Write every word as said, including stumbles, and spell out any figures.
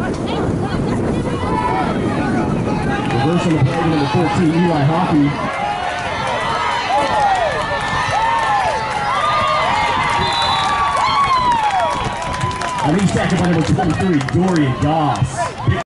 Reverse on the play, number fourteen, Eli Hockey. And he's tackled by number twenty-three, Dorian Goss.